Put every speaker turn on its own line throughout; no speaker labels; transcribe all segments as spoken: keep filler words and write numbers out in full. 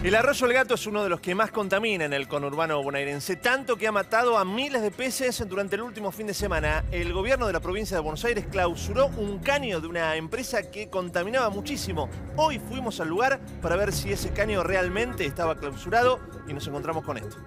El arroyo El Gato es uno de los que más contamina en el conurbano bonaerense, tanto que ha matado a miles de peces durante el último fin de semana. El gobierno de la provincia de Buenos Aires clausuró un caño de una empresa que contaminaba muchísimo. Hoy fuimos al lugar para ver si ese caño realmente estaba clausurado y nos encontramos con esto.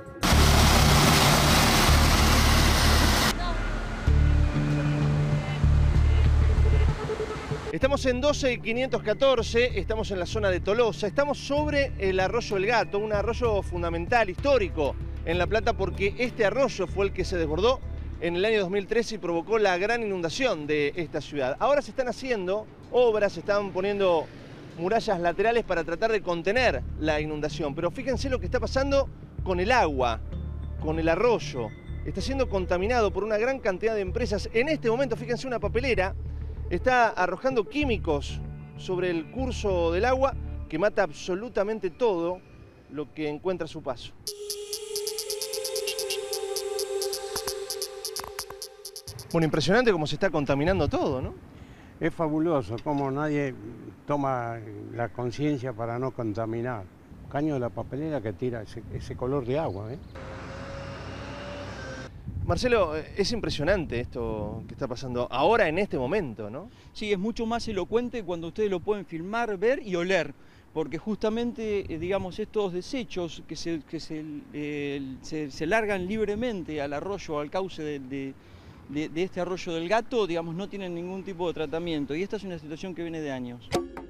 Estamos en doce quinientos catorce, estamos en la zona de Tolosa, estamos sobre el arroyo El Gato, un arroyo fundamental, histórico en La Plata, porque este arroyo fue el que se desbordó en el año dos mil trece y provocó la gran inundación de esta ciudad. Ahora se están haciendo obras, se están poniendo murallas laterales para tratar de contener la inundación, pero fíjense lo que está pasando con el agua, con el arroyo. Está siendo contaminado por una gran cantidad de empresas. En este momento, fíjense, una papelera está arrojando químicos sobre el curso del agua que mata absolutamente todo lo que encuentra a su paso. Bueno, impresionante cómo se está contaminando todo, ¿no?
Es fabuloso cómo nadie toma la conciencia para no contaminar. Caño de la papelera que tira ese, ese color de agua, ¿eh?
Marcelo, es impresionante esto que está pasando ahora en este momento, ¿no?
Sí, es mucho más elocuente cuando ustedes lo pueden filmar, ver y oler, porque justamente, eh, digamos, estos desechos que, se, que se, eh, se, se largan libremente al arroyo, al cauce de, de, de, de este arroyo del Gato, digamos, no tienen ningún tipo de tratamiento, y esta es una situación que viene de años.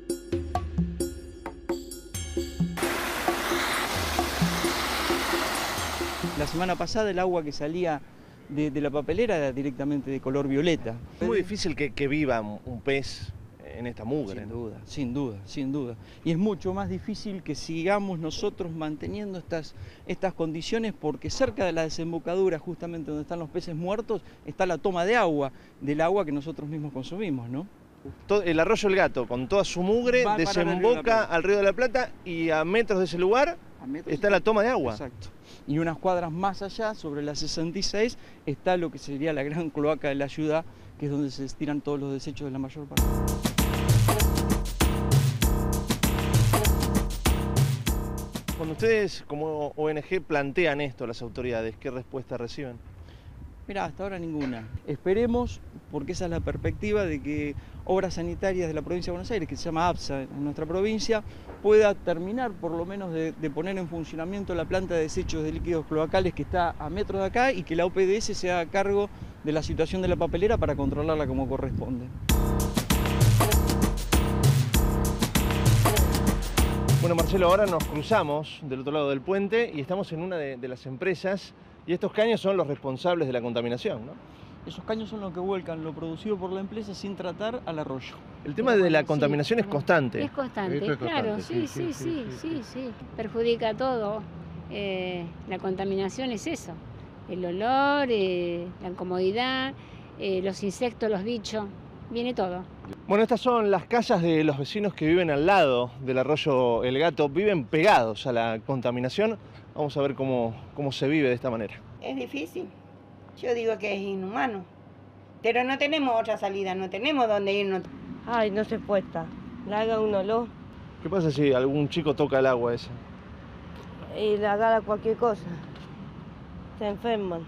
La semana pasada el agua que salía De, de la papelera era directamente de color violeta.
Es muy difícil que, que viva un pez en esta mugre.
Sin duda, sin duda, sin duda. Y es mucho más difícil que sigamos nosotros manteniendo estas, estas condiciones, porque cerca de la desembocadura, justamente donde están los peces muertos, está la toma de agua, del agua que nosotros mismos consumimos, ¿no?
Todo, el arroyo El Gato, con toda su mugre, desemboca al Río de la Plata y a metros de ese lugar está la toma de agua.
Exacto. Y unas cuadras más allá, sobre la sesenta y seis, está lo que sería la gran cloaca de la ciudad, que es donde se estiran todos los desechos de la mayor parte.
Cuando ustedes como O N G plantean esto a las autoridades, ¿qué respuesta reciben?
Mirá, hasta ahora ninguna. Esperemos, porque esa es la perspectiva de que Obras Sanitarias de la provincia de Buenos Aires, que se llama APSA en nuestra provincia, pueda terminar por lo menos de, de poner en funcionamiento la planta de desechos de líquidos cloacales que está a metros de acá y que la O P D S se haga cargo de la situación de la papelera para controlarla como corresponde.
Bueno, Marcelo, ahora nos cruzamos del otro lado del puente y estamos en una de, de las empresas y estos caños son los responsables de la contaminación, ¿no?
Esos caños son los que vuelcan lo producido por la empresa sin tratar al arroyo.
El tema de la contaminación
sí,
es constante.
Es constante,
Esto es
claro,
constante,
sí, sí, sí, sí, sí, sí. Perjudica todo. Eh, la contaminación es eso. El olor, eh, la incomodidad, eh, los insectos, los bichos, viene todo.
Bueno, estas son las casas de los vecinos que viven al lado del arroyo El Gato. Viven pegados a la contaminación. Vamos a ver cómo, cómo se vive de esta manera.
Es difícil. Yo digo que es inhumano. Pero no tenemos otra salida, no tenemos dónde irnos.
Ay, no se puesta. Le haga un olor
¿Qué pasa si algún chico toca el agua esa?
y le agarra cualquier cosa. Se enferman.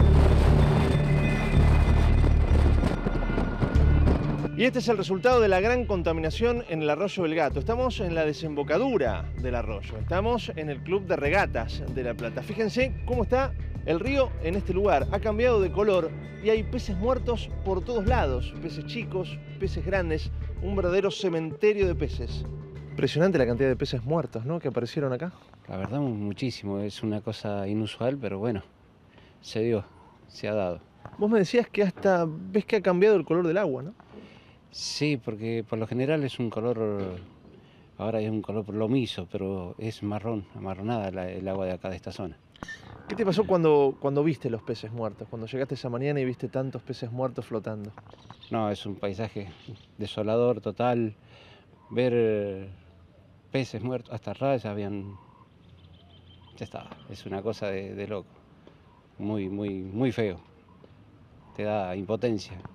Y este es el resultado de la gran contaminación en el arroyo El Gato. Estamos en la desembocadura del arroyo. Estamos en el Club de Regatas de La Plata. Fíjense cómo está el río en este lugar. Ha cambiado de color y hay peces muertos por todos lados. Peces chicos, peces grandes. Un verdadero cementerio de peces. Impresionante la cantidad de peces muertos, ¿no?, que aparecieron acá.
La verdad, muchísimo. Es una cosa inusual, pero bueno, se dio, se ha dado.
Vos me decías que hasta ves que ha cambiado el color del agua, ¿no?
Sí, porque por lo general es un color, ahora es un color plomizo, pero es marrón, amarronada la, el agua de acá, de esta zona.
¿Qué te pasó cuando, cuando viste los peces muertos? Cuando llegaste esa mañana y viste tantos peces muertos flotando.
No, es un paisaje desolador total. Ver eh, peces muertos, hasta rayas habían... Ya está, es una cosa de, de loco. Muy, muy, muy feo. Te da impotencia.